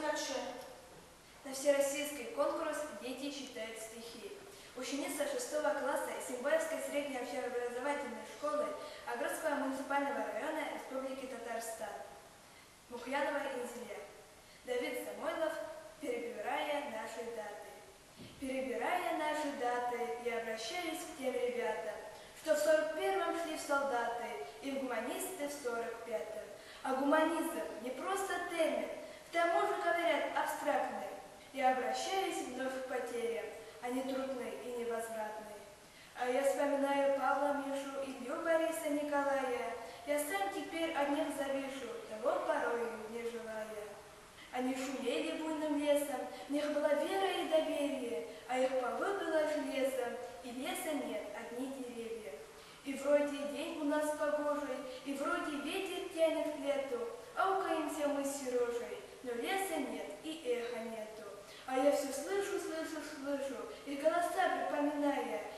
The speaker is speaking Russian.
хочу. На всероссийский конкурс «Дети читают стихи». Ученица 6 класса Симбаевской средней общеобразовательной школы Огрызского муниципального района Республики Татарстан. Мухьянова Инзилия. Давид Самойлов, перебирая наши даты. Перебирая наши даты, я обращаюсь к тем ребятам, что в 41-м шли в солдаты и в гуманисты в 45-м. А гуманизм не просто термин, к тому же, говорят, абстрактный. Я обращаюсь вновь к потерям, они трудны и невозвратны. А я вспоминаю Павла Мишу, Илью Бориса Николая. Я сам теперь от них завишу, того порою не желая. Они шумели буйным лесом, в них была вера и доверие, а их повыбило железом, и леса нет, одни деревья. И вроде день у нас погожий, и вроде ветер тянет к лету, аукаемся мы с Сережей, но леса нет и эха нету. А я все слышу, слышу, слышу, и голоса припоминая,